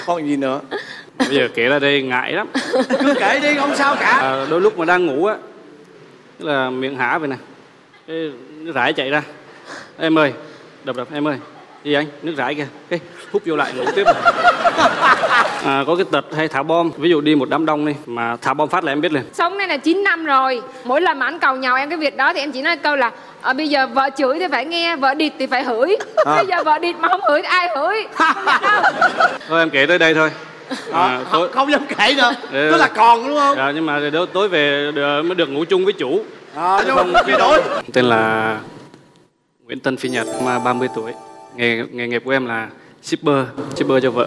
Còn gì nữa? Bây giờ kể ra đây ngại lắm. Cứ kể đi, không sao cả. Đôi lúc mà đang ngủ á, tức là miệng há vậy nè, cái nước rải chạy ra. Em ơi, đập em ơi. Gì anh? Nước rải kìa. Cái hút vô lại ngủ tiếp. Có cái tật hay thả bom. Ví dụ đi một đám đông đi, mà thả bom phát là em biết liền. Sống đây là 9 năm rồi. Mỗi lần mà anh cầu nhàu em cái việc đó thì em chỉ nói câu là bây giờ vợ chửi thì phải nghe, vợ địt thì phải hửi. Bây giờ vợដឹmà không hửi thì ai hửi? Thôi em kể tới đây thôi. Không dám kể nữa. Tức là còn đúng không? Nhưng mà tối về mới được ngủ chung với chủ. Nhưng mà bị đổi. Tên là Nguyễn Tân Phi Nhật, mà 30 tuổi. Nghề nghiệp của em là shipper cho vợ.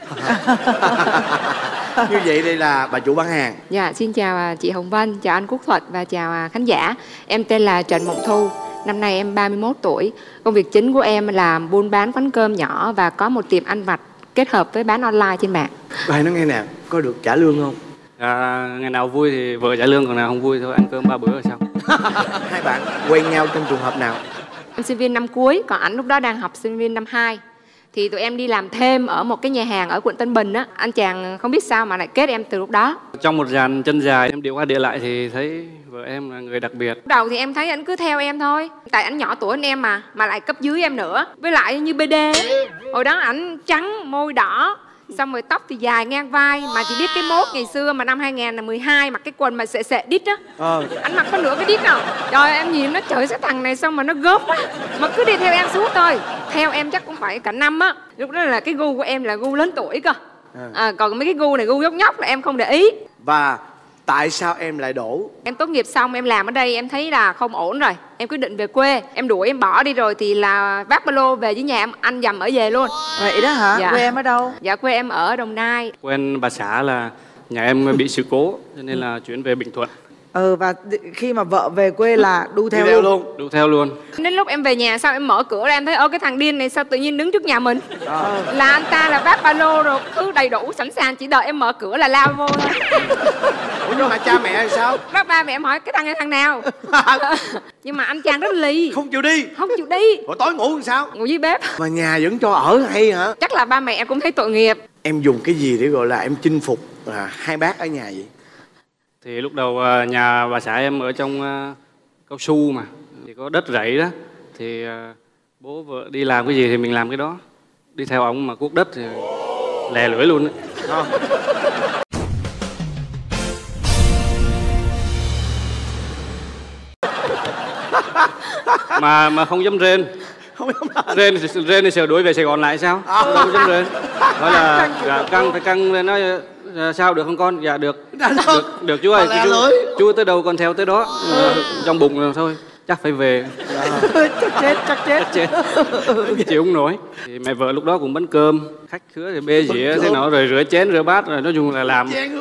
Như vậy đây là bà chủ bán hàng. Dạ, xin chào chị Hồng Vân, chào anh Quốc Thuật và chào khán giả. Em tên là Trần Mộng Thu, năm nay em 31 tuổi. Công việc chính của em là buôn bán quán cơm nhỏ và có một tiệm ăn vặt kết hợp với bán online trên mạng. Bài nói nghe nè, có được trả lương không? Ngày nào vui thì vợ trả lương, còn nào không vui thôi ăn cơm 3 bữa rồi xong. Hai bạn quen nhau trong trường hợp nào? Em sinh viên năm cuối, còn anh lúc đó đang học sinh viên năm 2. Thì tụi em đi làm thêm ở một cái nhà hàng ở quận Tân Bình á. Anh chàng không biết sao mà lại kết em từ lúc đó. Trong một dàn chân dài em điệu qua điệu lại thì thấy vợ em là người đặc biệt. Đầu thì em thấy anh cứ theo em thôi. Tại anh nhỏ tuổi hơn em mà lại cấp dưới em nữa. Với lại như BD. Hồi đó ảnh trắng, môi đỏ, xong rồi tóc thì dài ngang vai. Mà chỉ biết cái mốt ngày xưa mà năm 2012 mặc cái quần mà sệ đít á. Anh mặc có nửa cái đít nào. Trời em nhìn nó, trời cái thằng này xong mà nó gớm quá. Mà cứ đi theo em suốt thôi. Theo em chắc cũng phải cả năm á. Lúc đó là cái gu của em là gu lớn tuổi cơ. Còn mấy cái gu này gu nhóc nhóc là em không để ý. Và tại sao em lại đổ? Em tốt nghiệp xong em làm ở đây em thấy là không ổn rồi. Em quyết định về quê. Em đuổi em bỏ đi rồi thì là vác ba lô về với nhà em ăn dầm ở về luôn. Vậy đó hả? Dạ. Quê em ở đâu? Dạ quê em ở Đồng Nai. Quen bà xã là nhà em bị sự cố cho nên là chuyển về Bình Thuận. Và khi mà vợ về quê là đu theo luôn. Đu theo luôn. Đến lúc em về nhà sau em mở cửa ra em thấy cái thằng điên này sao tự nhiên đứng trước nhà mình. Là anh ta là vác ba lô rồi cứ đầy đủ sẵn sàng, chỉ đợi em mở cửa là lao vô thôi. Ủa nhưng mà cha mẹ thì sao? Bác ba mẹ em hỏi cái thằng này thằng nào. Nhưng mà anh chàng rất lì. Không chịu đi. Không chịu đi. Rồi tối ngủ làm sao? Ngủ dưới bếp. Mà nhà vẫn cho ở hay hả? Chắc là ba mẹ em cũng thấy tội nghiệp. Em dùng cái gì để gọi là em chinh phục hai bác ở nhà vậy? Thì lúc đầu nhà bà xã em ở trong cao su mà, thì có đất rẫy đó, thì bố vợ đi làm cái gì thì mình làm cái đó. Đi theo ông mà cuốc đất thì lè lưỡi luôn đấy. Mà không dám rên. Rên thì sửa đuổi về Sài Gòn lại sao? Không dám rên. Nói là phải căng lên, nói sao được không con? Dạ được. Được chú ơi. Chú tới đâu con theo tới đó. Trong bụng rồi thôi. Chắc phải về. Chắc chết. Chịu không nổi. Thì mẹ vợ lúc đó cũng bánh cơm, khách khứa thì bê dĩa thế nào rồi rửa chén rửa bát rồi nói chung là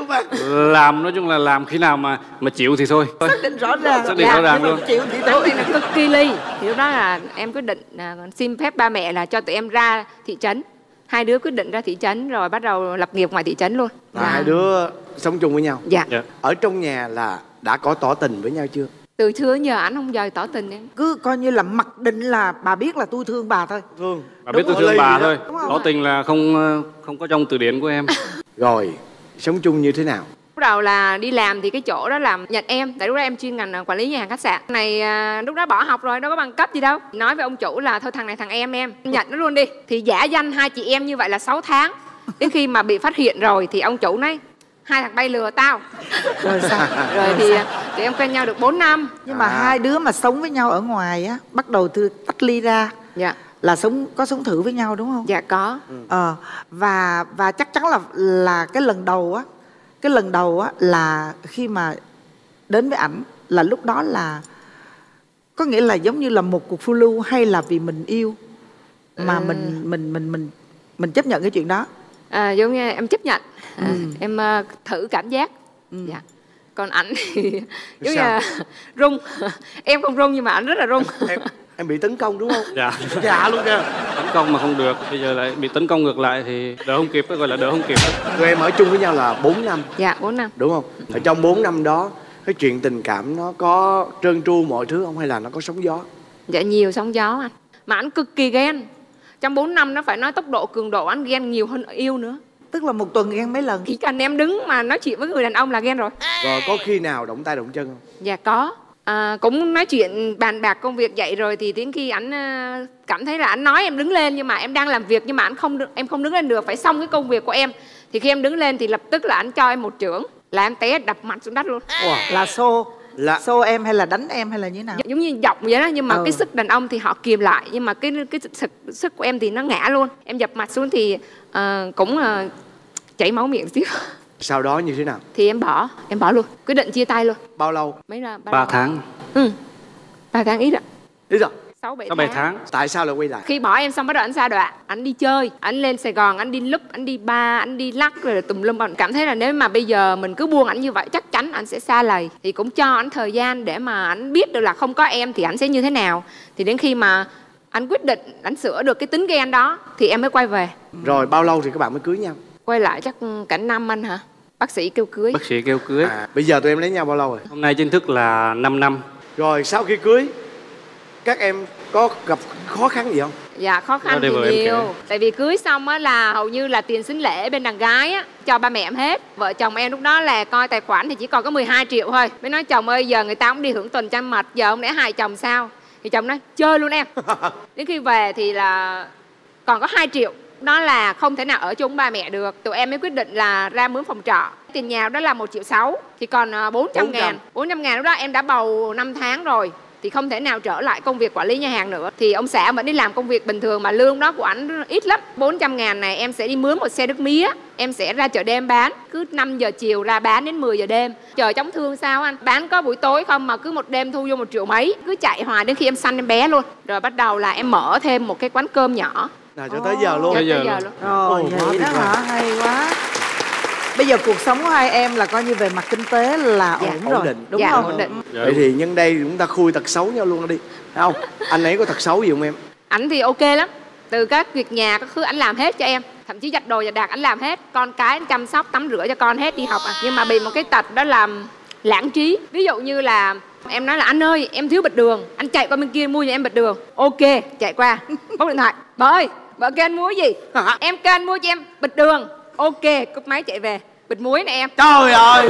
làm khi nào mà chịu thì thôi. Xác định rõ ràng. Xác định rõ ràng luôn. Chịu thì Anh này là cực kỳ ly. Thì lúc đó là em quyết định xin phép ba mẹ là cho tụi em ra thị trấn. Hai đứa quyết định ra thị trấn rồi bắt đầu lập nghiệp ngoài thị trấn luôn. Hai đứa sống chung với nhau. Dạ. Ở trong nhà là đã có tỏ tình với nhau chưa? Từ xưa giờ ảnh không giờ tỏ tình em. cứ coi như là mặc định là bà biết là tôi thương bà thôi. Thương. Bà biết tôi thương bà thôi. Tỏ tình là không có trong từ điển của em. Rồi sống chung như thế nào? Lúc đầu là đi làm thì cái chỗ đó làm nhận em. Tại lúc đó em chuyên ngành quản lý nhà hàng khách sạn. Này lúc đó bỏ học rồi, đâu có bằng cấp gì đâu. Nói với ông chủ là thôi thằng này thằng em nhận nó luôn đi. Thì giả danh hai chị em như vậy là 6 tháng. Đến khi mà bị phát hiện rồi thì ông chủ nói hai thằng bay lừa tao. Rồi sao? Rồi thì tụi em quen nhau được 4 năm. Nhưng mà hai đứa mà sống với nhau ở ngoài á, bắt đầu từ tách ly ra. Dạ. Là có sống thử với nhau đúng không? Dạ có. Và chắc chắn là cái lần đầu á là khi mà đến với ảnh là lúc đó là có nghĩa là giống như là một cuộc phiêu lưu, hay là vì mình yêu mà mình chấp nhận cái chuyện đó? Giống như em chấp nhận. Em thử cảm giác. Dạ. Còn ảnh thì giống như là rung. Em không rung nhưng mà ảnh rất là rung. Em bị tấn công đúng không? Dạ. Dạ luôn kìa. Tấn công mà không được, bây giờ lại bị tấn công ngược lại thì đỡ không kịp, gọi là đỡ không kịp. Tụi em ở chung với nhau là 4 năm. Dạ 4 năm. Đúng không? Ở trong 4 năm đó cái chuyện tình cảm nó có trơn tru mọi thứ không, hay là nó có sóng gió? Dạ nhiều sóng gió anh. Mà anh cực kỳ ghen. Trong 4 năm nó phải nói tốc độ cường độ anh ghen nhiều hơn yêu nữa. Tức là một tuần ghen mấy lần? Chỉ cần em đứng mà nói chuyện với người đàn ông là ghen rồi. Rồi có khi nào động tay động chân không? Dạ có. Cũng nói chuyện bàn bạc công việc vậy rồi thì đến khi ảnh cảm thấy là ảnh nói em đứng lên, nhưng mà em đang làm việc nhưng mà em không đứng lên được, phải xong cái công việc của em. Thì khi em đứng lên thì lập tức là ảnh cho em một chưởng là em té đập mặt xuống đất luôn. Là xô em hay là đánh em hay là như thế nào? Giống như giọng vậy đó, nhưng mà cái sức đàn ông thì họ kìm lại, nhưng mà cái sức của em thì nó ngã luôn. Em dập mặt xuống thì cũng chảy máu miệng xíu. Sau đó như thế nào? Thì em bỏ luôn, quyết định chia tay luôn. Bao lâu? 3 tháng. 3 tháng ít ạ. Ít rồi. 6-7 tháng. Tại sao lại quay lại? Khi bỏ em xong bắt đầu anh sa đọa, anh đi chơi, anh lên Sài Gòn, anh đi lúc, anh đi bar, anh đi lắc rồi tùm lum. Anh cảm thấy là nếu mà bây giờ mình cứ buông anh như vậy chắc chắn anh sẽ xa lầy. Thì cũng cho anh thời gian để mà anh biết được là không có em thì anh sẽ như thế nào. Thì đến khi mà anh quyết định, anh sửa được cái tính ghen đó thì em mới quay về. Rồi bao lâu thì các bạn mới cưới nhau? Quay lại chắc cả năm anh hả? Bác sĩ kêu cưới. Bác sĩ kêu cưới. Bây giờ tụi em lấy nhau bao lâu rồi? Hôm nay chính thức là 5 năm. Rồi sau khi cưới các em có gặp khó khăn gì không? Dạ khó khăn thì nhiều. Tại vì cưới xong á là hầu như là tiền sính lễ bên đàn gái á cho ba mẹ em hết. Vợ chồng em lúc đó là coi tài khoản thì chỉ còn có 12 triệu thôi. Mới nói chồng ơi, giờ người ta cũng đi hưởng tuần trăng mật, giờ không lẽ hại chồng sao? Thì chồng nói chơi luôn em. Đến khi về thì là còn có 2 triệu. Đó là không thể nào ở chung ba mẹ được. Tụi em mới quyết định là ra mướn phòng trọ. Tiền nhà đó là 1,6 triệu. Thì còn 400 ngàn. 400 ngàn lúc đó em đã bầu 5 tháng rồi. Thì không thể nào trở lại công việc quản lý nhà hàng nữa. Thì ông xã vẫn đi làm công việc bình thường mà lương đó của ảnh ít lắm. 400 ngàn này em sẽ đi mướn một xe nước mía. Em sẽ ra chợ đêm bán. Cứ 5 giờ chiều ra bán đến 10 giờ đêm. Trời chóng thương sao anh? Bán có buổi tối không mà cứ một đêm thu vô 1 triệu mấy. Cứ chạy hoài đến khi em sanh em bé luôn. Rồi bắt đầu là em mở thêm một cái quán cơm nhỏ. Cho tới giờ luôn. Tới giờ luôn. Rồi vậy đó hả? Hay quá. Bây giờ cuộc sống của hai em là coi như về mặt kinh tế là ổn rồi, định. đúng không? Ổn định. Vậy thì nhân đây chúng ta khui tật xấu nhau luôn đi, thấy không? Anh ấy có tật xấu gì không em? Ảnh thì ok lắm, từ các việc nhà các thứ ảnh làm hết cho em, thậm chí giặt đồ giặt đạc ảnh làm hết, con cái anh chăm sóc tắm rửa cho con hết, đi học nhưng mà bị một cái tật đó là lãng trí. Ví dụ như là em nói là anh ơi em thiếu bịch đường, anh chạy qua bên kia mua cho em bịch đường. Ok, chạy qua bấm điện thoại, vợ ơi vợ kêu anh mua gì? Em kêu anh mua cho em bịch đường. Ok, cúp máy chạy về, bịch muối nè em. Trời ơi.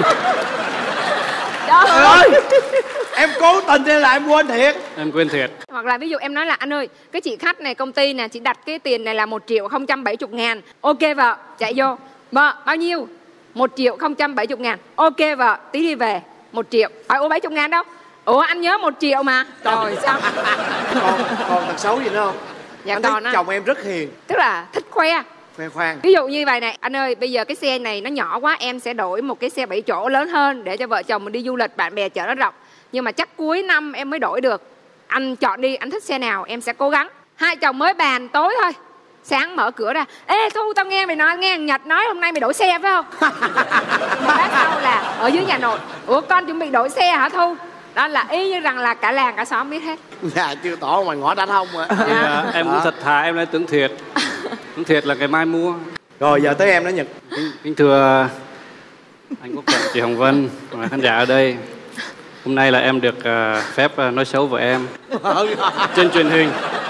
Trời ơi. Em cố tình hay là em quên thiệt? Em quên thiệt. Hoặc là ví dụ em nói là anh ơi cái chị khách này công ty nè, chị đặt cái tiền này là 1.070.000. Ok vợ, chạy vô. Vợ bao nhiêu? 1.070.000. Ok vợ, tí đi về 1 triệu. Hỏi ủa 70.000 đâu? Ủa anh nhớ 1 triệu mà. Rồi sao? Còn tật xấu gì nữa không? Dạ anh còn thấy chồng em rất hiền. Tức là thích khoe. Khoe khoang. Ví dụ như vậy này, anh ơi bây giờ cái xe này nó nhỏ quá, em sẽ đổi một cái xe 7 chỗ lớn hơn để cho vợ chồng mình đi du lịch, bạn bè chở nó rộng. Nhưng mà chắc cuối năm em mới đổi được. Anh chọn đi, anh thích xe nào em sẽ cố gắng. Hai chồng mới bàn tối thôi, sáng mở cửa ra, ê Thu tao nghe mày nói, nghe thằng Nhật nói hôm nay mày đổi xe phải không? Lát sau là ở dưới nhà nội, ủa con chuẩn bị đổi xe hả Thu? Đó là y như rằng là cả làng cả xóm biết hết. Dạ chưa tỏ ngoài ngõ đánh không ạ. Em cũng thật thà, em lại tưởng thiệt. Tưởng thiệt là ngày mai mua. Rồi giờ tới em đó Nhật. Kính thưa anh Quốc Thuận, chị Hồng Vân và khán giả ở đây. Hôm nay là em được phép nói xấu vợ em trên truyền hình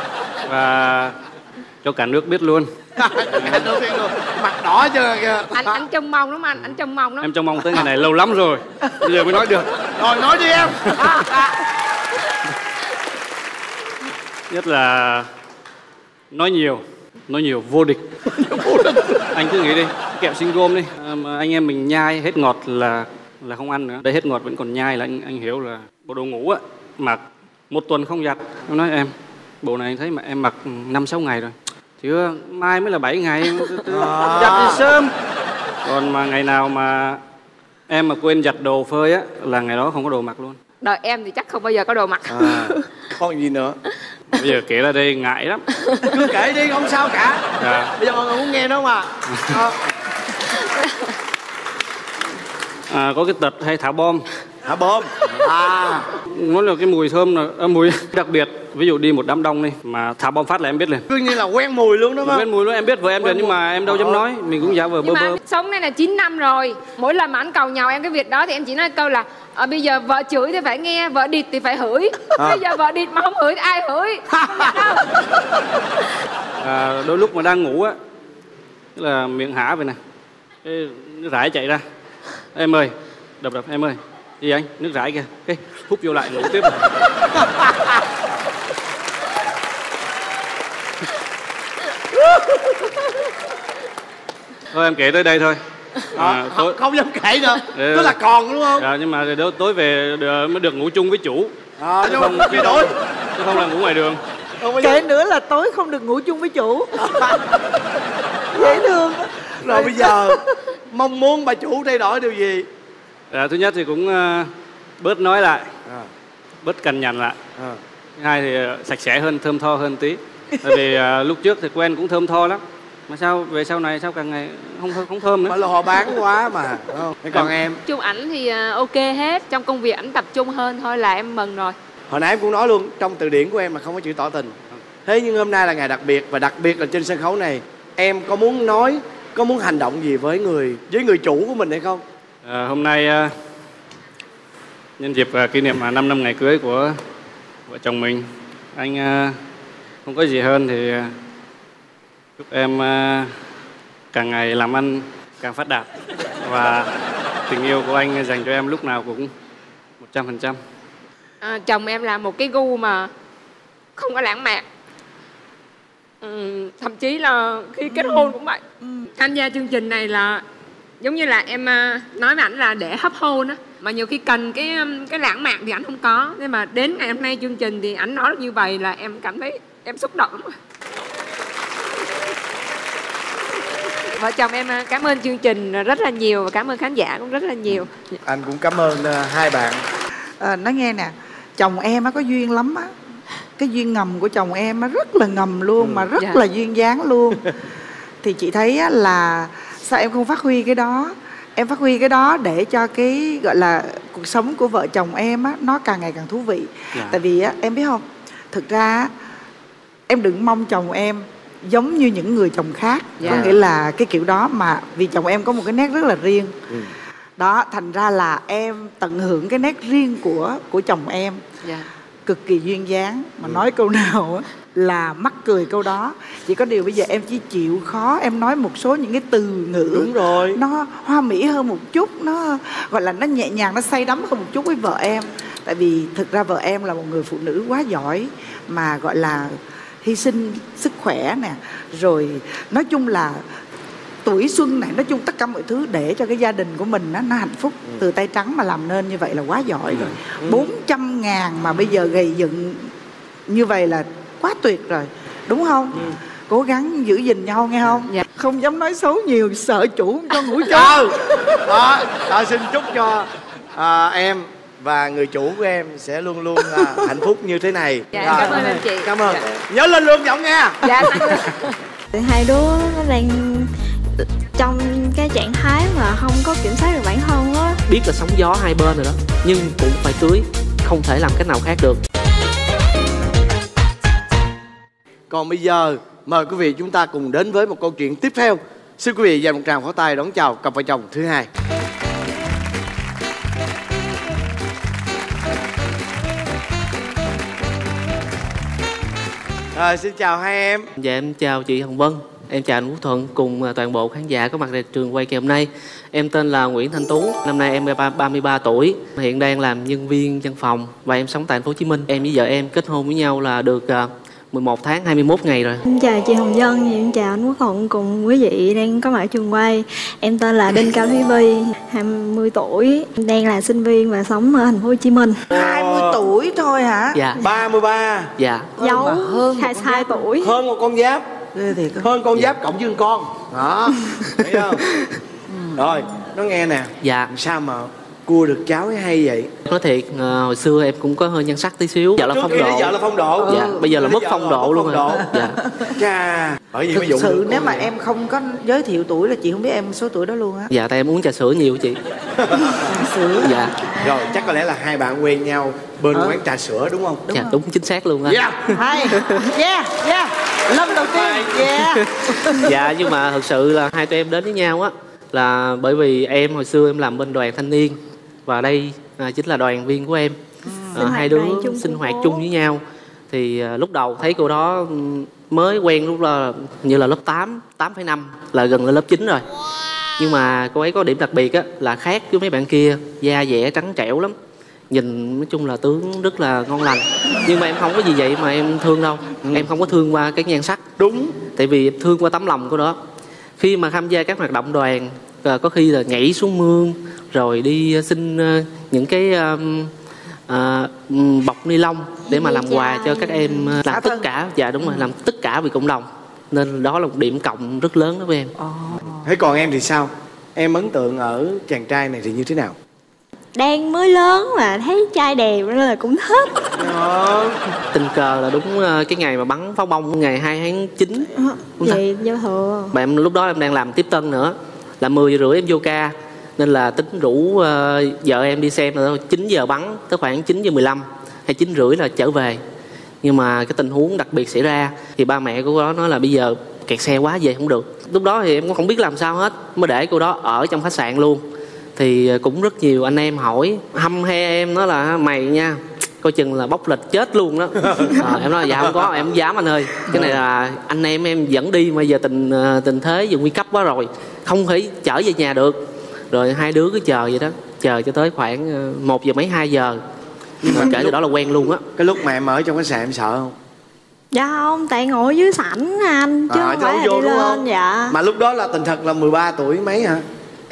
và cho cả nước biết luôn. Cả nước biết luôn. Mặt đỏ chưa kìa. Anh trông mong lắm anh, anh trông mong lắm. Em trông mong tới ngày này lâu lắm rồi. Bây giờ mới nói được. Rồi nói đi em. Nhất là nói nhiều vô địch. Anh cứ nghĩ đi, kẹo sinh gôm đi, anh em mình nhai hết ngọt là không ăn nữa. Đây hết ngọt vẫn còn nhai là anh hiểu là bộ đồ ngủ á, mặc 1 tuần không giặt. Em nói em, bộ này anh thấy mà em mặc 5-6 ngày rồi. Chưa, mai mới là 7 ngày, giặt đi sớm. Còn mà ngày nào mà em mà quên giặt đồ phơi á là ngày đó không có đồ mặc luôn. Đợi em thì chắc không bao giờ có đồ mặc. Còn gì nữa? Bây giờ kể ra đây ngại lắm. Cứ kể đi không sao cả. Dạ. Bây giờ mọi người muốn nghe nữa mà. Có cái tật hay thả bom. Thả bom. Nó là cái mùi thơm là mùi đặc biệt. Ví dụ đi một đám đông đi mà thả bom phát là em biết liền. Cứ như là quen mùi luôn đúng không? Quen mùi luôn, em biết vợ em rồi nhưng mà em đâu dám nói, mình cũng giả vờ bơ bơ. Sống này là 9 năm rồi, mỗi lần mà anh cầu nhàu em cái việc đó thì em chỉ nói câu là bây giờ vợ chửi thì phải nghe, vợ địt thì phải hửi. Bây giờ vợ địt mà không hửi thì ai hửi? Không nhận đâu. Đôi lúc mà đang ngủ á, tức là miệng hả vậy nè, cái nước rải chạy ra. Em ơi, đập em ơi. Gì anh? Nước rải kìa. Cái hút vô lại ngủ tiếp. Thôi em kể tới đây thôi. Tối... Không dám kể nữa. Tức là còn đúng không? Dạ, nhưng mà tối về mới được ngủ chung với chủ. Nhưng mà không bị đổi. Chứ không là ngủ ngoài đường. Kể nữa là tối không được ngủ chung với chủ. Dễ thương. Rồi bây giờ mong muốn bà chủ thay đổi điều gì? Thứ nhất thì cũng bớt nói lại, bớt cằn nhằn lại. Thứ hai thì sạch sẽ hơn, thơm tho hơn tí. Tại vì lúc trước thì quen cũng thơm tho lắm. Mà sao về sau này sao càng ngày không thơm nữa. Mà là họ bán quá mà, đúng không? Còn em? Chung ảnh thì ok hết. Trong công việc ảnh tập trung hơn thôi là em mừng rồi. Hồi nãy em cũng nói luôn, trong từ điển của em là không có chữ tỏ tình. Thế nhưng hôm nay là ngày đặc biệt, và đặc biệt là trên sân khấu này, em có muốn nói, có muốn hành động gì với người chủ của mình hay không? Hôm nay nhân dịp kỷ niệm 5 năm ngày cưới của vợ chồng mình, anh không có gì hơn thì chúc em càng ngày làm ăn càng phát đạt, và tình yêu của anh dành cho em lúc nào cũng 100%. Chồng em là một cái gu mà không có lãng mạn. Thậm chí là khi kết hôn cũng vậy. Tham gia chương trình này là giống như là em nói với ảnh là để hấp hôn á, mà nhiều khi cần cái lãng mạn thì ảnh không có. Nhưng mà đến ngày hôm nay chương trình thì ảnh nói được như vậy là em cảm thấy em xúc động lắm. Vợ chồng em cảm ơn chương trình rất là nhiều, và cảm ơn khán giả cũng rất là nhiều. Anh cũng cảm ơn hai bạn. Nói nghe nè, chồng em có duyên lắm á. Cái duyên ngầm của chồng em rất là ngầm luôn, mà rất là duyên dáng luôn. Thì chị thấy là sao em không phát huy cái đó? Em phát huy cái đó để cho cái gọi là cuộc sống của vợ chồng em á, nó càng ngày càng thú vị. Tại vì á, em biết không, thực ra em đừng mong chồng em giống như những người chồng khác. Có nghĩa là cái kiểu đó, mà vì chồng em có một cái nét rất là riêng. Đó, thành ra là em tận hưởng cái nét riêng của chồng em. Cực kỳ duyên dáng. Mà nói câu nào á là mắc cười câu đó. Chỉ có điều bây giờ em chỉ chịu khó em nói một số những cái từ ngữ. Đúng rồi. Nó hoa mỹ hơn một chút, nó gọi là nó nhẹ nhàng, nó say đắm hơn một chút với vợ em. Tại vì thực ra vợ em là một người phụ nữ quá giỏi, mà gọi là hy sinh sức khỏe nè, rồi nói chung là tuổi xuân này, nói chung tất cả mọi thứ để cho cái gia đình của mình nó hạnh phúc. Từ tay trắng mà làm nên như vậy là quá giỏi rồi. 400.000 mà bây giờ gầy dựng như vậy là quá tuyệt rồi, đúng không? Cố gắng giữ gìn nhau nghe không? Không dám nói xấu nhiều, sợ chủ không cho ngủ chung. Đó, xin chúc cho em và người chủ của em sẽ luôn luôn hạnh phúc như thế này. Cảm ơn anh chị. Cảm ơn. Nhớ lên lương giọng nha. Hai đứa nó đang trong cái trạng thái mà không có kiểm soát được bản thân á. Biết là sóng gió hai bên rồi đó, nhưng cũng phải cưới, không thể làm cách nào khác được. Còn bây giờ mời quý vị chúng ta cùng đến với một câu chuyện tiếp theo. Xin quý vị dành một tràng pháo tay đón chào cặp vợ chồng thứ hai. Xin chào hai em. Dạ em chào chị Hồng Vân, em chào anh Quốc Thuận cùng toàn bộ khán giả có mặt tại trường quay ngày hôm nay. Em tên là Nguyễn Thanh Tú, năm nay em 33 tuổi, hiện đang làm nhân viên văn phòng và em sống tại thành phố Hồ Chí Minh. Em với vợ em kết hôn với nhau là được 11 tháng 21 ngày rồi. Em chào chị Hồng Vân, em chào anh Quốc Thuận cùng quý vị đang có mặt ở trường quay. Em tên là Đinh Cao Thúy Vi, 20 tuổi, đang là sinh viên và sống ở thành phố Hồ Chí Minh. 20 tuổi thôi hả? Dạ. 33. Dạ. Giấu 22 tuổi. Hơn một con giáp. Hơn con giáp cộng với con. Đó. Thấy không? Rồi, nó nghe nè. Dạ. Sao mà cua được cháu ấy hay vậy? Nói thiệt, hồi xưa em cũng có hơi nhan sắc tí xíu. Giờ là phong độ. Giờ là phong độ. Dạ, bây giờ là mất phong độ luôn rồi. Dạ. Chà, bởi vì thực sự nếu mà em không có giới thiệu tuổi là chị không biết em số tuổi đó luôn á. Dạ, tại em uống trà sữa nhiều chị. Trà sữa. Dạ. Rồi, chắc có lẽ là hai bạn quen nhau bên quán trà sữa đúng không? Dạ, đúng chính xác luôn á. Hay. Lần đầu tiên. Dạ, nhưng mà thực sự là hai tụi em đến với nhau á là bởi vì em hồi xưa em làm bên đoàn thanh niên và đây chính là đoàn viên của em. Hai đứa sinh hoạt chung với nhau thì lúc đầu thấy cô đó mới quen lúc là như là lớp 8, 8,5 là gần lên lớp 9 rồi. Nhưng mà cô ấy có điểm đặc biệt á là khác với mấy bạn kia, da dẻ trắng trẻo lắm, nhìn nói chung là tướng rất là ngon lành. Nhưng mà em không có gì vậy mà em thương đâu. Em không có thương qua cái nhan sắc. Đúng. Tại vì thương qua tấm lòng của đó. Khi mà tham gia các hoạt động đoàn, có khi là nhảy xuống mương rồi đi xin những cái bọc ni lông để mà làm quà cho các em, làm tất cả. Dạ đúng rồi, làm tất cả vì cộng đồng. Nên đó là một điểm cộng rất lớn đối với em. Thế còn em thì sao? Em ấn tượng ở chàng trai này thì như thế nào? Đang mới lớn mà thấy trai đẹp nên là cũng thích. Tình cờ là đúng cái ngày mà bắn pháo bông ngày 2 tháng 9. Vậy giao thừa. Mà em lúc đó em đang làm tiếp tân nữa, là 10 giờ rưỡi em vô ca, nên là tính rủ vợ em đi xem rồi 9 giờ bắn tới khoảng 9 giờ 15 hay 9 rưỡi là trở về. Nhưng mà cái tình huống đặc biệt xảy ra thì ba mẹ của đó nói là bây giờ kẹt xe quá về không được. Lúc đó thì em cũng không biết làm sao hết, mới để cô đó ở trong khách sạn luôn. Thì cũng rất nhiều anh em hỏi hăm he em, nói là mày nha, coi chừng là bóc lịch chết luôn đó. Em nói là dạ không có, em không dám anh ơi, cái này là anh em dẫn đi mà giờ tình thế giờ nguy cấp quá rồi, không thể chở về nhà được. Rồi hai đứa cứ chờ vậy đó, chờ cho tới khoảng 1 giờ mấy 2 giờ. Mà kể từ đó là quen luôn á. Cái lúc mà em ở trong khách sạn em sợ không? Dạ không, tại ngồi dưới sảnh anh chứ không phải là đi lên. Không? Dạ. Mà lúc đó là tình thật là 13 tuổi mấy hả?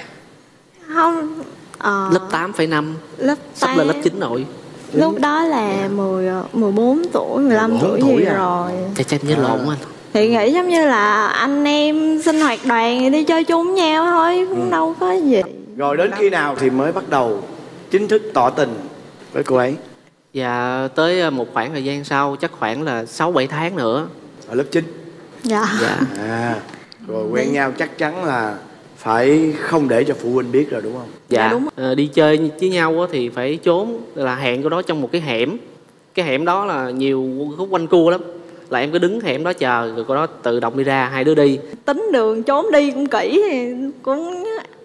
Không. Lớp 8,5. Sắp lên lớp 9 rồi. Lúc đó là 14 tuổi, 15 tuổi gì rồi. Chắc nhớ lộn anh. Thì nghĩ giống như là anh em sinh hoạt đoàn thì đi chơi chung nhau thôi, cũng đâu có gì. Rồi đến khi nào thì mới bắt đầu chính thức tỏ tình với cô ấy? Dạ tới một khoảng thời gian sau, chắc khoảng là 6-7 tháng nữa. Ở lớp 9? Dạ. Rồi quen nhau chắc chắn là phải không để cho phụ huynh biết rồi đúng không? Dạ đúng. Đi chơi với nhau thì phải trốn, là hẹn cô đó trong một cái hẻm. Cái hẻm đó là nhiều khúc quanh cua lắm, là em cứ đứng hẻm đó chờ rồi cô đó tự động đi ra, hai đứa đi. Tính đường trốn đi cũng kỹ thì cũng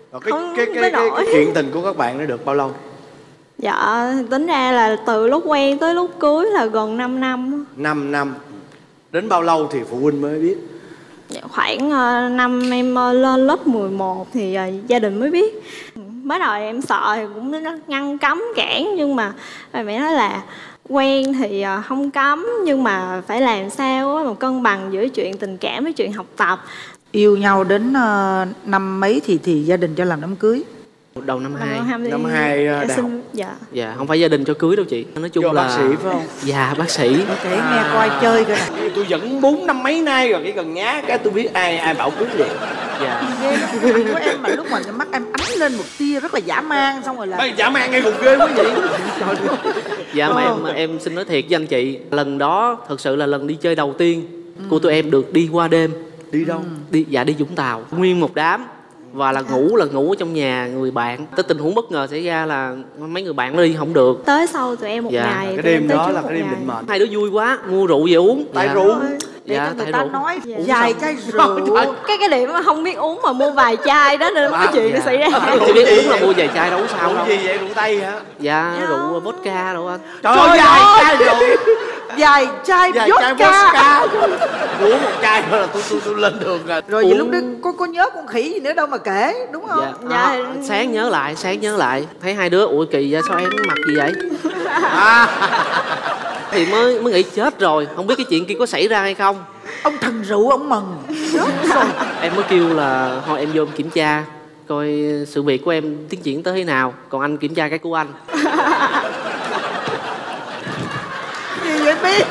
cái chuyện tình của các bạn nó được bao lâu? Dạ tính ra là từ lúc quen tới lúc cưới là gần 5 năm. 5 năm. Đến bao lâu thì phụ huynh mới biết? Khoảng năm em lên lớp 11 thì gia đình mới biết. Mới đầu em sợ thì cũng ngăn cấm cản, nhưng mà mẹ nói là quen thì không cấm, nhưng mà phải làm sao mà cân bằng giữa chuyện tình cảm với chuyện học tập. Yêu nhau đến năm mấy thì gia đình cho làm đám cưới? Đầu năm 2. Năm 2 đại học. Dạ không phải gia đình cho cưới đâu chị, nói chung là bác sĩ phải không? Dạ bác sĩ. Kể nghe coi chơi coi nè. Tôi dẫn 4 năm mấy nay rồi, cái gần nhá cái tôi biết ai bảo cưới vậy. Dạ. Ghê lắm của em, mà lúc mà mắt em ánh lên một tia rất là dã man, xong rồi là dã man ngay cùng ghê quá vậy. Dạ mà em xin nói thiệt với anh chị, lần đó thật sự là lần đi chơi đầu tiên của tụi em được đi qua đêm. Đi đâu? Đi Vũng Tàu, nguyên một đám. Và là ngủ ở trong nhà người bạn. Tới tình huống bất ngờ xảy ra là mấy người bạn đi không được. Tới sau tụi em một ngày. Cái đêm đó là cái đêm định mệnh. Hai đứa vui quá, mua rượu về uống. Tại rượu. Dạ, người ta nói vài chai rượu. Cái điểm mà không biết uống mà mua vài chai đó nên cái chuyện nó xảy ra. Chỉ biết uống là mua vài chai đâu sao đâu. Rượu gì vậy? Rượu Tây hả? Dạ, rượu vodka đâu anh. Trời ơi, vài chai rượu. Vài chai vodka. Uống một chai thôi là tôi lên đường rồi. Rồi vậy lúc đó có nhớ con khỉ gì nữa đâu mà kể, đúng không? Dạ. Sáng nhớ lại thấy hai đứa ủa kỳ vậy, sao em mặc gì vậy? Thì mới nghĩ chết rồi, không biết cái chuyện kia có xảy ra hay không. Ông thần rượu ông mừng. Em mới kêu là thôi em vô em kiểm tra coi sự việc của em tiến triển tới thế nào, còn anh kiểm tra cái của anh. Gì vậy biết?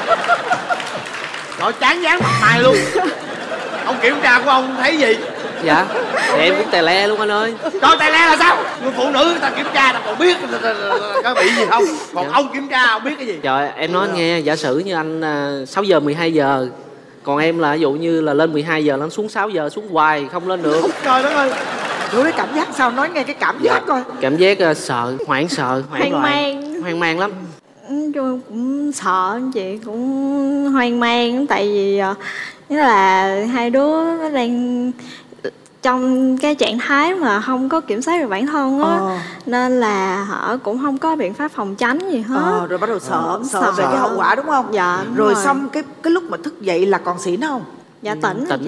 Trời chán dán mặt mày luôn. Ông kiểm tra của ông thấy gì? Dạ thì em cũng tè le luôn anh ơi. Trời tè le là sao? Người phụ nữ người ta kiểm tra ta còn biết có bị gì không? Còn ông kiểm tra ông biết cái gì? Trời em nói nghe, giả sử như anh 6 giờ 12 giờ, còn em là ví dụ như là lên 12 giờ, nó xuống 6 giờ xuống hoài không lên được. Trời đất ơi. Rồi cái cảm giác sao, nói nghe cái cảm giác coi. Cảm giác sợ, hoảng hoang mang lắm. Tôi cũng sợ anh chị, cũng hoang mang, tại vì nghĩa là hai đứa nó đang trong cái trạng thái mà không có kiểm soát được bản thân á, nên là họ cũng không có biện pháp phòng tránh gì hết. Rồi bắt đầu sợ về cái hậu quả đúng không? Dạ. Rồi xong cái lúc mà thức dậy là còn xỉn không? Dạ tỉnh.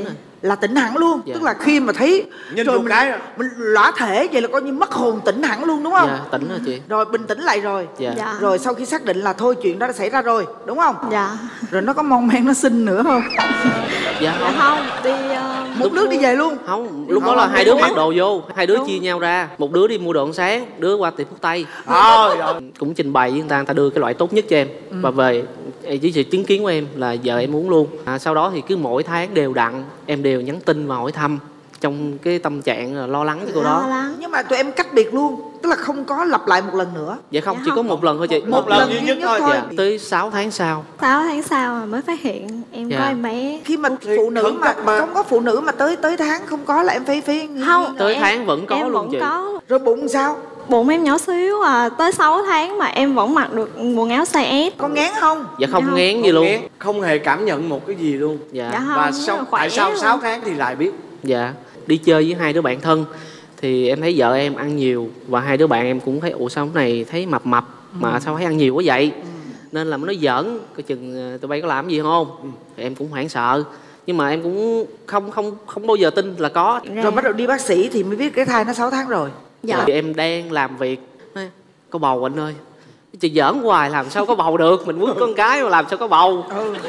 là tỉnh hẳn luôn. Dạ. Tức là khi mà thấy Nhìn rồi một cái rồi. mình lõa thể vậy là coi như mất hồn, tỉnh hẳn luôn đúng không? Dạ, tỉnh rồi chị. Rồi bình tĩnh lại rồi. Dạ. Dạ. Rồi sau khi xác định là thôi chuyện đó đã xảy ra rồi đúng không? Dạ. Rồi nó có mon men nó xin nữa không? Dạ Dạ không, đi Một đứa đi về luôn. không, lúc đó là hai đứa mặc đồ vô, hai đứa chia nhau ra, một đứa đi mua đồ ăn sáng, đứa qua tiệm thuốc tây. Rồi Cũng trình bày với người ta đưa cái loại tốt nhất cho em. Và về với sự chứng kiến của em là giờ em uống luôn. Sau đó thì cứ mỗi tháng đều đặn em đều nhắn tin và hỏi thăm trong cái tâm trạng là lo lắng cho cô lo đó. lắng. Nhưng mà tụi em cách biệt luôn, tức là không có lặp lại một lần nữa. Dạ không, Dạ chỉ có không. một lần thôi chị. Một lần duy nhất thôi. Dạ, tới 6 tháng sau. 6 tháng sau mà mới phát hiện em Dạ. có em bé. Khi mà Thì phụ nữ khẩn mà cấp mà. không có phụ nữ mà tới tháng không có là em phải Không, Tới em- tháng vẫn có em luôn vẫn chị. có. Rồi bụng sao? Bụng em nhỏ xíu à, tới 6 tháng mà em vẫn mặc được quần áo size S. Có ngán không? Dạ không Dạ không. ngán gì luôn. không hề cảm nhận một cái gì luôn. Dạ. Dạ không, Và rất là sau khỏe tại sao luôn. 6 tháng thì lại biết? Dạ, đi chơi với hai đứa bạn thân thì em thấy vợ em ăn nhiều và hai đứa bạn em cũng thấy ủa sao cái này thấy mập mập mà sao thấy ăn nhiều quá vậy. Nên là nó giỡn coi chừng tụi bay có làm gì không. Thì em cũng hoảng sợ nhưng mà em cũng không bao giờ tin là có. Rồi bắt đầu đi bác sĩ thì mới biết cái thai nó 6 tháng rồi. Dạ. Thì em đang làm việc nói, có bầu anh ơi. Chị giỡn hoài làm sao có bầu được, mình muốn con cái mà làm sao có bầu.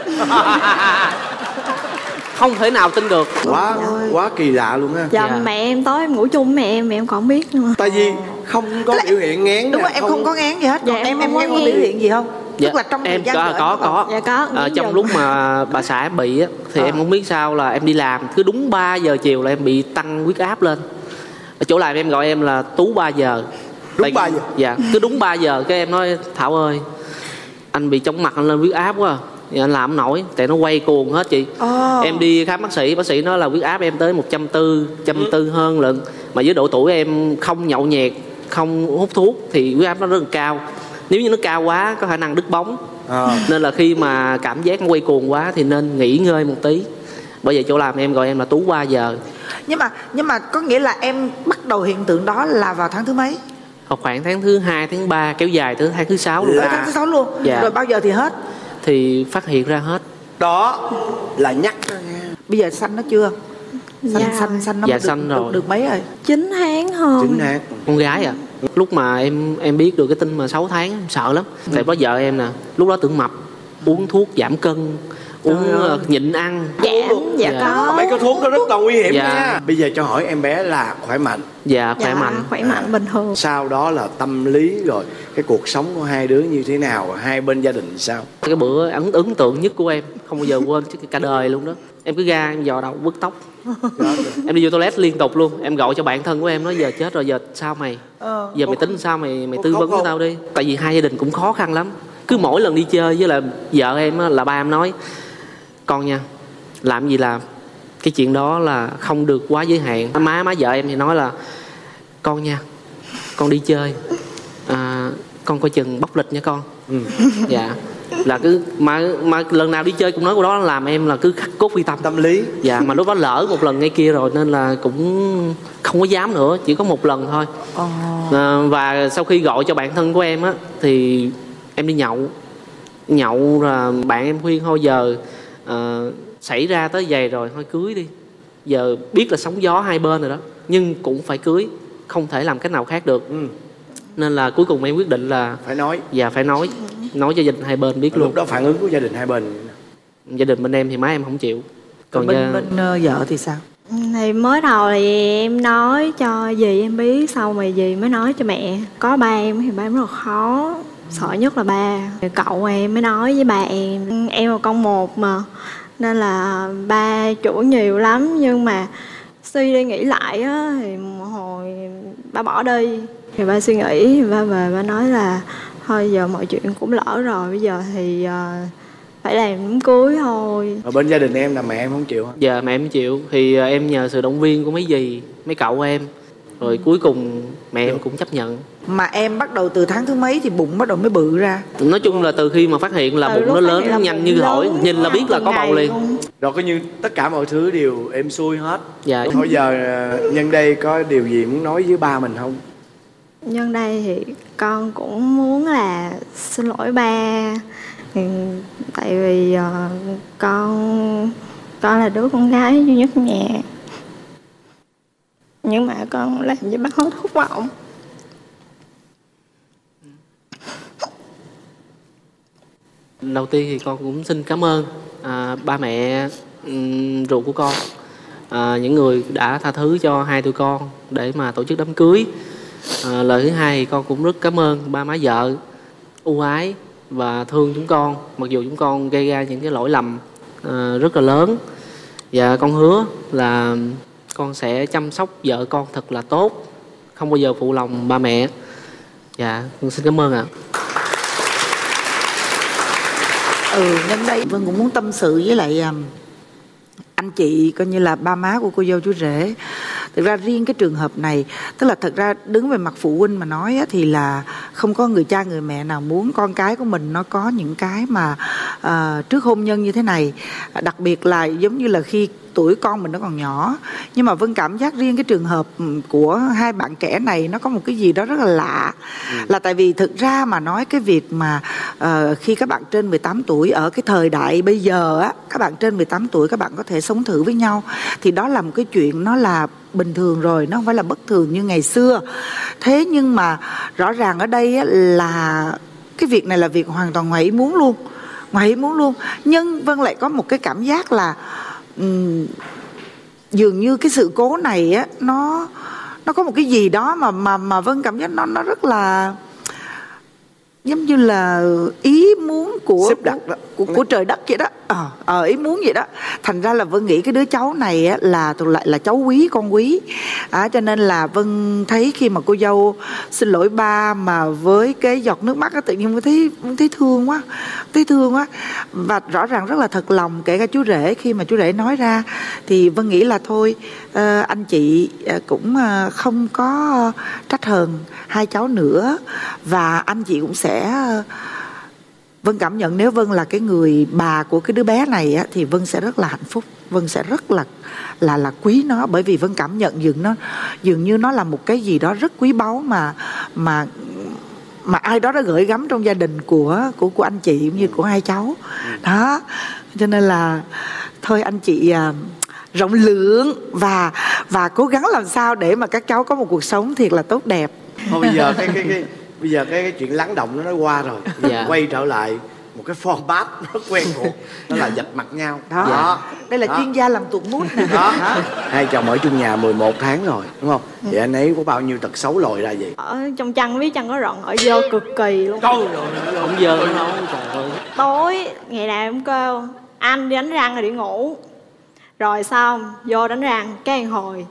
Không thể nào tin được. Quá kỳ lạ luôn ha. Dạ, Dạ. mẹ em tối em ngủ chung với mẹ em còn không biết nữa. Tại vì không có biểu hiện ngán. Đúng nè, rồi, em không có ngán gì hết. Dạ, Còn em em không nghe có có ngán. biểu hiện gì không? Dạ, Tức là trong thời em gian vợ có. Dạ có. Trong lúc mà bà xã em bị á, thì em không biết sao là em đi làm cứ đúng 3 giờ chiều là em bị tăng huyết áp lên. Ở chỗ làm em gọi em là Tú 3 giờ. Đúng 3 giờ? Dạ, cứ đúng 3 giờ cái em nói Thảo ơi, anh bị chóng mặt, anh lên huyết áp quá. Thì anh làm không nổi, tại nó quay cuồng hết chị. Em đi khám bác sĩ nói là huyết áp em tới 140 hơn lận. Mà với độ tuổi em không nhậu nhẹt, không hút thuốc thì huyết áp nó rất là cao. Nếu như nó cao quá có khả năng đứt bóng. Nên là khi mà cảm giác nó quay cuồng quá thì nên nghỉ ngơi một tí. Bởi vậy chỗ làm em gọi em là Tú 3 giờ. Nhưng mà có nghĩa là em bắt đầu hiện tượng đó là vào tháng thứ mấy? Vào khoảng tháng thứ 2, tháng 3 kéo dài tới tháng thứ 6 luôn. Tới tháng thứ 6 luôn. Dạ. Rồi bao giờ thì hết? Thì phát hiện ra hết. Đó là nhắc đó nha. Bây giờ xanh nó chưa? Dạ. Xanh nó Dạ, được, xanh rồi. được mấy rồi? 9 tháng hơn. 9 tháng. Con gái à. Lúc mà em biết được cái tin mà 6 tháng em sợ lắm. Tại có vợ em nè, lúc đó tưởng mập, uống thuốc giảm cân, uống nhịn ăn. Giảm, dạ Dạ. có. Mấy cái thuốc đó rất là nguy hiểm Dạ. nha. Bây giờ cho hỏi em bé là khỏe mạnh. Dạ, khỏe Dạ, mạnh. khỏe mạnh bình thường. Sau đó là tâm lý rồi cái cuộc sống của hai đứa như thế nào, hai bên gia đình sao? Cái bữa ấn tượng nhất của em không bao giờ quên chứ cả đời luôn đó. Em cứ ra em dò đầu bứt tóc. Em đi vô toilet liên tục luôn. Em gọi cho bạn thân của em nói giờ chết rồi, giờ sao mày? Giờ mày tính sao mày tư vấn cho tao đi. Tại vì hai gia đình cũng khó khăn lắm. Cứ mỗi lần đi chơi với là vợ em á, là ba em nói con nha, làm gì làm, cái chuyện đó là không được quá giới hạn. Má vợ em thì nói là con nha, con đi chơi con coi chừng bóc lịch nha con. Dạ, là cứ mà lần nào đi chơi cũng nói câu đó, làm em là cứ khắc cốt ghi tâm. Tâm lý. Dạ, mà lúc đó lỡ một lần ngay kia rồi nên là cũng không có dám nữa, chỉ có một lần thôi. Và sau khi gọi cho bạn thân của em á thì em đi nhậu là bạn em khuyên thôi giờ xảy ra tới vậy rồi thôi cưới đi, giờ biết là sóng gió hai bên rồi đó nhưng cũng phải cưới, không thể làm cách nào khác được. Nên là cuối cùng em quyết định là Phải nói. dạ phải nói cho gia đình hai bên biết luôn. Lúc đó phản ứng của gia đình hai bên. Gia đình bên em thì má em không chịu, còn bên vợ thì sao? Thì mới đầu thì em nói cho dì em biết, sau mà dì mới nói cho mẹ. Có ba em thì ba em rất là khó, sợ nhất là ba. Cậu em mới nói với ba em là con một mà, nên là ba chủ nhiều lắm. Nhưng mà suy đi nghĩ lại á, thì một hồi ba bỏ đi. Thì ba suy nghĩ, ba về ba nói là thôi giờ mọi chuyện cũng lỡ rồi, bây giờ thì phải làm đám cưới thôi. Ở bên gia đình em là mẹ em không chịu hả? Dạ mẹ em không chịu thì em nhờ sự động viên của mấy dì mấy cậu em, rồi cuối cùng mẹ em cũng chấp nhận. Mà em bắt đầu từ tháng thứ mấy thì bụng bắt đầu mới bự ra? Nói chung là từ khi mà phát hiện là Từ bụng lúc nó phát lớn hiện là nhanh bụng như lớn, thổi, nhìn là biết là có bầu liền. Rồi coi như tất cả mọi thứ đều êm xuôi hết. Dạ. Thôi giờ nhân đây có điều gì muốn nói với ba mình không? Nhân đây thì con cũng muốn là xin lỗi ba. Tại vì con Con là đứa con gái duy nhất trong nhà, nhưng mà con làm gì bác hết thất vọng. Đầu tiên thì con cũng xin cảm ơn ba mẹ ruột của con, những người đã tha thứ cho hai tụi con để mà tổ chức đám cưới. Lời thứ hai thì con cũng rất cảm ơn ba má vợ ưu ái và thương chúng con, mặc dù chúng con gây ra những cái lỗi lầm rất là lớn. Và con hứa là con sẽ chăm sóc vợ con thật là tốt, không bao giờ phụ lòng ba mẹ. Dạ, con xin cảm ơn ạ. Nhân đây Vân cũng muốn tâm sự với lại anh chị, coi như là ba má của cô dâu chú rể. Thực ra riêng cái trường hợp này, tức là thật ra đứng về mặt phụ huynh mà nói á, thì là không có người cha người mẹ nào muốn con cái của mình nó có những cái mà trước hôn nhân như thế này. Đặc biệt là giống như là khi tuổi con mình nó còn nhỏ. Nhưng mà Vân cảm giác riêng cái trường hợp của hai bạn trẻ này nó có một cái gì đó rất là lạ. Là tại vì thực ra mà nói cái việc mà khi các bạn trên 18 tuổi ở cái thời đại bây giờ á, các bạn trên 18 tuổi các bạn có thể sống thử với nhau, thì đó là một cái chuyện nó là bình thường rồi, nó không phải là bất thường như ngày xưa. Thế nhưng mà rõ ràng ở đây á, là cái việc này là việc hoàn toàn ngoài ý muốn luôn, ngoài ý muốn luôn. Nhưng Vân lại có một cái cảm giác là dường như cái sự cố này á, nó có một cái gì đó mà Vân cảm giác nó rất là giống như là ý muốn của của trời đất vậy đó, ý muốn vậy đó. Thành ra là Vân nghĩ cái đứa cháu này á, là lại là cháu quý, con quý, cho nên là Vân thấy khi mà cô dâu xin lỗi ba mà với cái giọt nước mắt á, tự nhiên Vân thấy thương quá, thấy thương quá. Và rõ ràng rất là thật lòng, kể cả chú rể, khi mà chú rể nói ra thì Vân nghĩ là thôi, anh chị cũng không có trách hờn hai cháu nữa, và anh chị cũng sẽ Vân cảm nhận nếu Vân là cái người bà của cái đứa bé này á, thì Vân sẽ rất là hạnh phúc, Vân sẽ rất là quý nó, bởi vì Vân cảm nhận dường như nó là một cái gì đó rất quý báu mà ai đó đã gửi gắm trong gia đình của anh chị cũng như của hai cháu đó. Cho nên là thôi anh chị rộng lượng và cố gắng làm sao để mà các cháu có một cuộc sống thiệt là tốt đẹp. Thôi bây giờ cái chuyện lắng động nó qua rồi. Dạ. Quay trở lại một cái format rất quen thuộc, đó là dập mặt nhau đó. Dạ. Đây là chuyên gia làm tuột mút nè đó. Hai chồng ở chung nhà 11 tháng rồi đúng không? Vậy anh ấy có bao nhiêu tật xấu lòi ra vậy? Ở trong chăn biết chăn có rọn ở dơ cực kỳ luôn. Câu rồi không dơ đâu, trời ơi. Tối ngày nào em kêu anh đi đánh răng rồi đi ngủ, rồi xong vô đánh răng cái hồi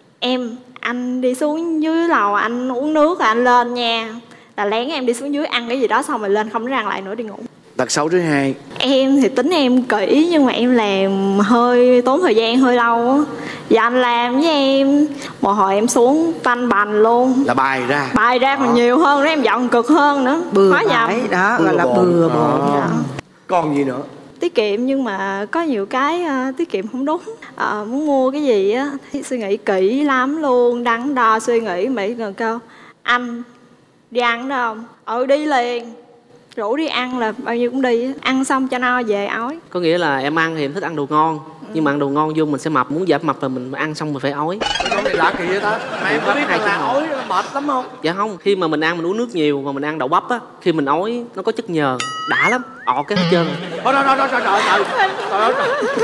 anh đi xuống dưới lầu anh uống nước rồi anh lên nha, là lén em đi xuống dưới ăn cái gì đó xong rồi lên không đánh răng lại nữa đi ngủ. Tật xấu thứ hai, em thì tính em kỹ nhưng mà em làm hơi tốn thời gian hơi lâu á. Và anh làm với em một hồi em xuống tanh bành luôn, là bài ra còn nhiều hơn đó, em dọn cực hơn nữa, bừa bãi đó, gọi là bừa bộn. Còn gì nữa? Tiết kiệm nhưng mà có nhiều cái tiết kiệm không đúng. Muốn mua cái gì á thì suy nghĩ kỹ lắm luôn, đắn đo suy nghĩ Mỹ gần câu anh đi ăn đó không? Đi liền, rủ đi ăn là bao nhiêu cũng đi, ăn xong cho no về ói. Có nghĩa là em ăn thì em thích ăn đồ ngon, nhưng mà ăn đồ ngon vô mình sẽ mập, muốn giảm mập là mình ăn xong mình phải ói. Con này lạ kỳ vậy ta? Mà em có biết là ói mệt lắm không? Dạ không, khi mà mình ăn mình uống nước nhiều mà mình ăn đậu bắp á, khi mình ói nó có chất nhờn đã lắm, ọt cái hết trơn rồi. Trời.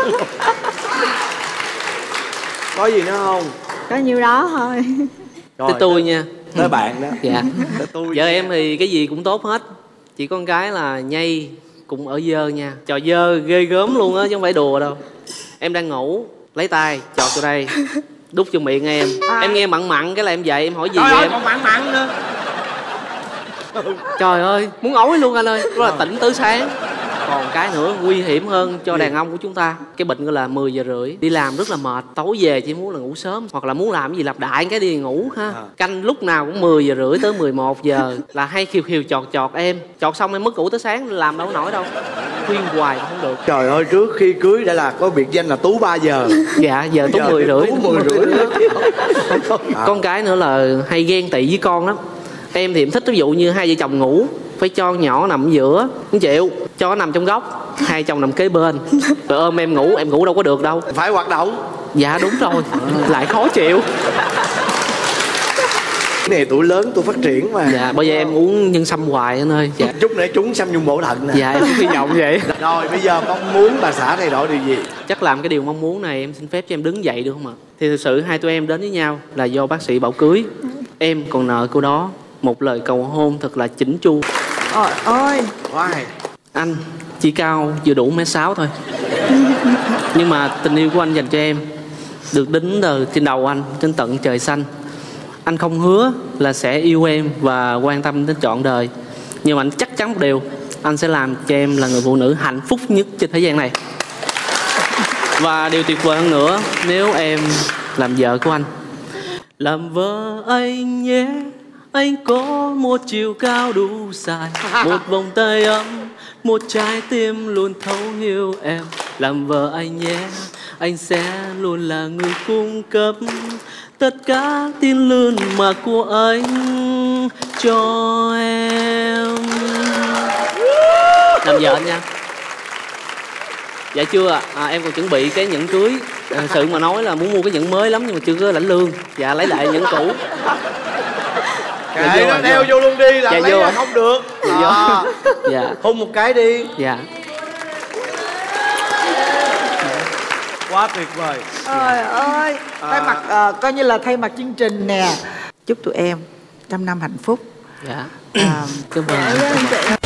Có gì nữa không? Có nhiêu đó thôi. Tới tôi nha. Tới bạn đó. Dạ. Tới tôi. Vợ em thì cái gì cũng tốt hết, chỉ con cái là nhây cũng ở dơ nha, trò dơ ghê gớm luôn á chứ không phải đùa đâu. Em đang ngủ lấy tay chọt vô đây đút vô miệng em nghe mặn mặn cái là em dậy em hỏi gì trời vậy em? Còn mặn nữa. Trời ơi muốn ói luôn anh ơi, đó là tỉnh tới sáng. Còn cái nữa nguy hiểm hơn cho đàn ông của chúng ta, cái bệnh gọi là 10 giờ rưỡi đi làm rất là mệt, tối về chỉ muốn là ngủ sớm, hoặc là muốn làm cái gì lặp đại cái đi ngủ ha. Canh lúc nào cũng 10 giờ rưỡi tới 11 giờ là hay khiều chọt em, chọt xong em mất ngủ tới sáng làm đâu nổi đâu, khuyên hoài cũng không được. Trời ơi, trước khi cưới đã là có biệt danh là Tú 3 giờ. Dạ giờ Tú 10 rưỡi. 10 rưỡi. Con cái nữa là hay ghen tị với con lắm. Em thì em thích ví dụ như hai vợ chồng ngủ phải cho nhỏ nằm giữa, không chịu, cho nó nằm trong góc, hai chồng nằm kế bên, rồi ôm em ngủ đâu có được đâu. Phải hoạt động. Dạ đúng rồi, lại khó chịu. Cái này tuổi lớn tôi phát triển mà. Dạ, bây giờ em uống nhân sâm hoài anh ơi. Dạ. Chút nữa trúng xăm nhung bổ thận nè. Dạ em cũng hy vọng vậy. Rồi bây giờ mong muốn bà xã thay đổi điều gì? Chắc làm cái điều mong muốn này em xin phép cho em đứng dậy được không ạ? Thì thực sự hai tụi em đến với nhau là do bác sĩ bảo cưới. Em còn nợ cô đó một lời cầu hôn thật là chỉnh chu. Ôi ơi. Wow. Anh chỉ cao vừa đủ 1m6 thôi. Nhưng mà tình yêu của anh dành cho em được đính từ trên đầu anh trên tận trời xanh. Anh không hứa là sẽ yêu em và quan tâm đến trọn đời, nhưng mà anh chắc chắn một điều, anh sẽ làm cho em là người phụ nữ hạnh phúc nhất trên thế gian này. Và điều tuyệt vời hơn nữa, nếu em làm vợ của anh. Làm vợ anh nhé, anh có một chiều cao đủ dài, một vòng tay ấm, một trái tim luôn thấu hiểu em. Làm vợ anh nhé, anh sẽ luôn là người cung cấp tất cả tiền lương mà của anh cho em. Làm vợ anh nha. Dạ chưa ạ. Em còn chuẩn bị cái nhẫn cưới. Sự mà nói là muốn mua cái nhẫn mới lắm nhưng mà chưa có lãnh lương. Dạ lấy lại nhẫn cũ. Kệ nó đeo vô luôn đi, là dạ lấy là không được. Dạ. Hôn một cái đi. Dạ. Quá tuyệt vời. Trời ơi. Thay mặt coi như là thay mặt chương trình nè. Chúc tụi em trăm năm hạnh phúc. Dạ. À, Cảm ơn.